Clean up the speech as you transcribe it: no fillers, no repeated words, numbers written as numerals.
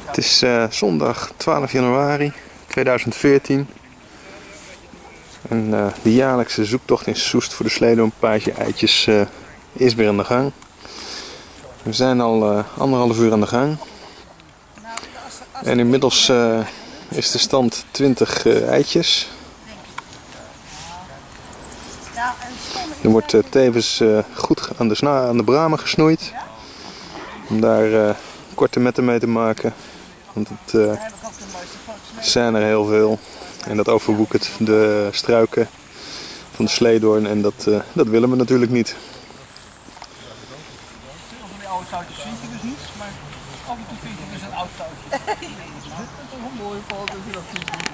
Het is zondag 12 januari 2014 en de jaarlijkse zoektocht in Soest voor de sleedoompaardje eitjes is weer aan de gang. We zijn al 1,5 uur aan de gang en inmiddels is de stand 20 eitjes. Er wordt tevens goed aan de bramen gesnoeid om daar korte metten mee te maken, want het zijn er heel veel en dat overwoekert de struiken van de sleedoorn en dat willen we natuurlijk niet. Van die oude touwtjes vind je dus niet, maar af en toe vind je dus een oud touwtje. Dat is toch een mooie foto.